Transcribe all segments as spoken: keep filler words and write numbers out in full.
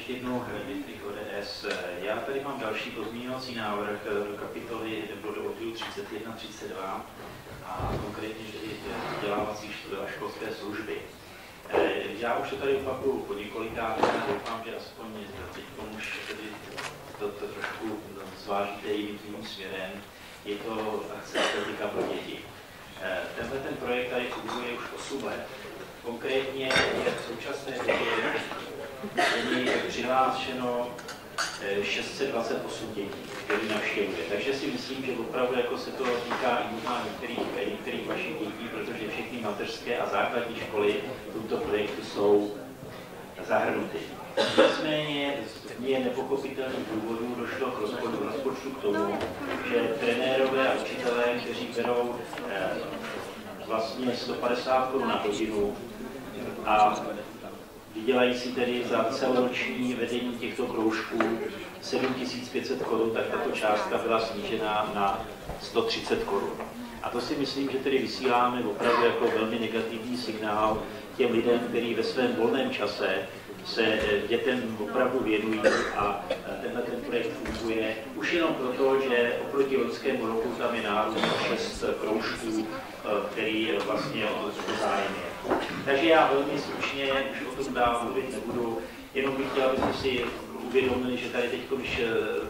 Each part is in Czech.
ještě jednou Dietrich O D S. Já tady mám další pozměňovací návrh do kapitoly nebo do oddílu třicet jedna třicet dva a konkrétně tedy vzdělávací a školské služby. Já už to tady opakuju po několikáté a doufám, že aspoň teď už tedy to, to trošku zvážíte jiným směrem. Je to akce Atletika pro děti. Tenhle ten projekt tady funguje už osm let. Konkrétně je v současné době přihlášeno šest set dvacet osm dětí, které navštěvuje. Takže si myslím, že opravdu jako se to týká i možná některých, některých vašich dětí, protože všechny mateřské a základní školy v tomto projektu jsou zahrnuty. Nicméně z mě nepochopitelných důvodů došlo k rozpočtu, rozpočtu k tomu, že trenérové a učitelé, kteří berou eh, vlastně sto padesát korun na hodinu a vydělají si tedy za celoroční vedení těchto kroužků sedm tisíc pět set korun, tak tato částka byla snížena na sto třicet korun. A to si myslím, že tedy vysíláme opravdu jako velmi negativní signál těm lidem, kteří ve svém volném čase se dětem opravdu věnují a tenhle ten projekt funguje už jenom proto, že oproti loňskému roku tam je nárůst šest kroužků, který vlastně o to zájem je. Takže já velmi stručně už o tom dál mluvit nebudu, jenom bych chtěl, abyste si uvědomili, že tady teď, když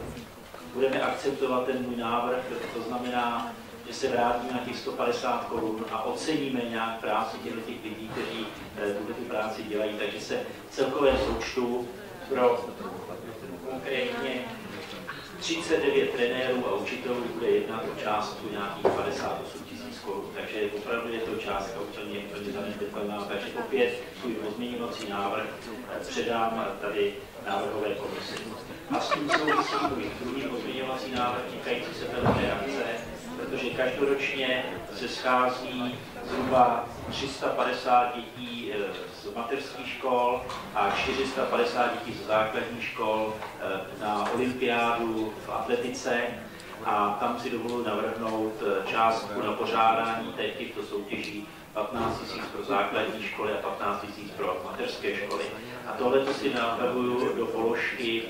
budeme akceptovat ten můj návrh, to znamená, že se vrátíme na těch sto padesát korun a oceníme nějak práci těchto těch lidí, kteří tuhle tu práci dělají. Takže se v celkovém součtu pro konkrétně třicet devět trenérů a učitelů bude jednat o částku nějakých padesát osm tisíc korun. Takže opravdu je to částka úplně, úplně zanedbatelná. Takže opět svůj pozměňovací návrh předám tady návrhové komisi. A s tím souvisí druhý pozměňovací návrh týkající se té akce, protože každoročně se schází zhruba tři sta padesát dětí z mateřských škol a čtyři sta padesát dětí z základních škol na olympiádu v atletice a tam si dovoluji navrhnout částku na pořádání těchto soutěží patnáct tisíc pro základní školy a patnáct tisíc pro mateřské školy. A tohle si navrhuju do položky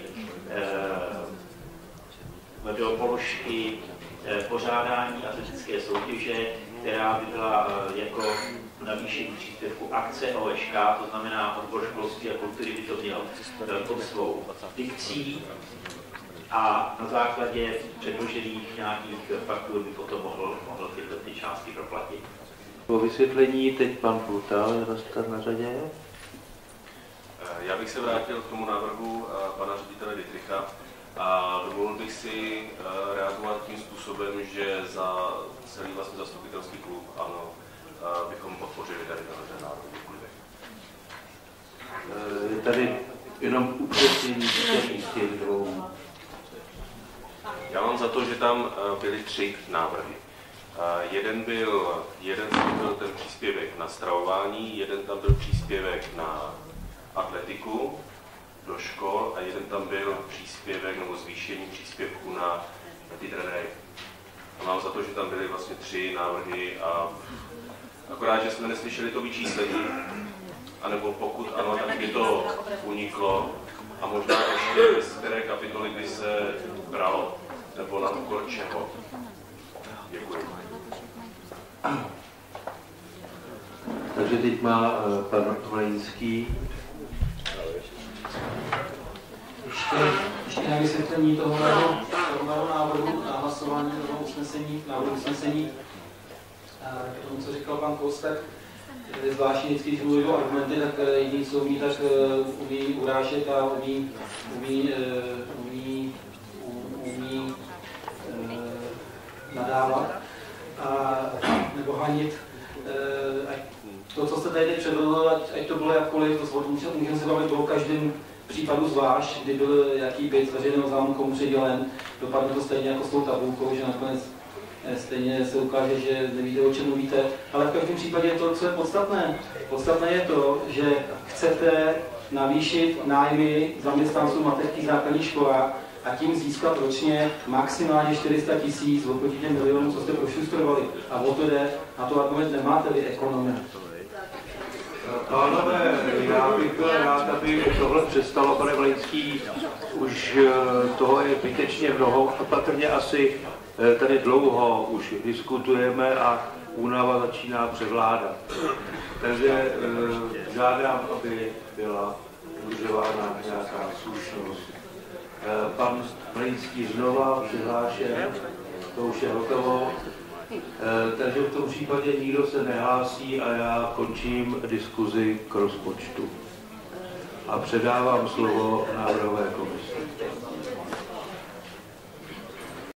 do položky pořádání atletické soutěže, která by byla jako navýšení příspěvku akce O Š K, to znamená odbor školství a kultury by to měl pod svou dikcí a na základě předložených nějakých faktur by potom mohl, mohl tyto ty částky proplatit. Po vysvětlení teď pan Plutal je dostat na řadě. Já bych se vrátil k tomu návrhu pana ředitele Dietricha. A dovolil bych si reagovat tím způsobem, že za celý vlastně zastupitelský klub ANO bychom podpořili tady ten návrh. Je tady jenom upřesnění z těch dvou. Já mám za to, že tam byly tři návrhy. Jeden byl, jeden byl ten příspěvek na stravování, jeden tam byl příspěvek na atletiku do škol a jeden tam byl příspěvek nebo zvýšení příspěvku na, na ty trenéry. A mám za to, že tam byly vlastně tři návrhy a akorát, že jsme neslyšeli to vyčíslení, anebo pokud ano, tak by to uniklo a možná ještě z které kapitoly by se bralo, nebo na úkor čeho. Děkuji. Takže teď má uh, pan Volinský. Ještě, ještě na vysvětlení tohoto návrhu na hlasování toho usnesení, návrhu usnesení, k tomu, co říkal pan Kostek, zvláštně vždycky, když mluví o argumenty, tak jediný, co umí, tak umí urážet a umí, umí, umí, umí nadávat a, nebo hanit. To, co jste tady předvedl, ať, ať to bylo jakkoliv, to můžeme se bavit o každém případu zvlášť, kdy byl jaký byt z veřejného zájmu komu přidělen, dopadne to stejně jako s tou tabulkou, že nakonec stejně se ukáže, že nevíte, o čem mluvíte. Ale v každém případě to, co je podstatné, podstatné je to, že chcete navýšit nájmy zaměstnanců mateřských základních školách a tím získat ročně maximálně čtyři sta tisíc oproti těm milionům, co jste prošustrovali. A o to jde, na to argument nemáte vy ekonomie. Pánové, já bych byl rád, aby tohle přestalo, pane Mlejnský, už toho je zbytečně mnoho a patrně asi tady dlouho už diskutujeme a únava začíná převládat. Takže žádám, aby byla udržována nějaká slušnost. Pan Mlejnský znova přihlášen, to už je hotovo. Takže v tom případě nikdo se nehlásí a já končím diskuzi k rozpočtu. A předávám slovo návrhové komisi.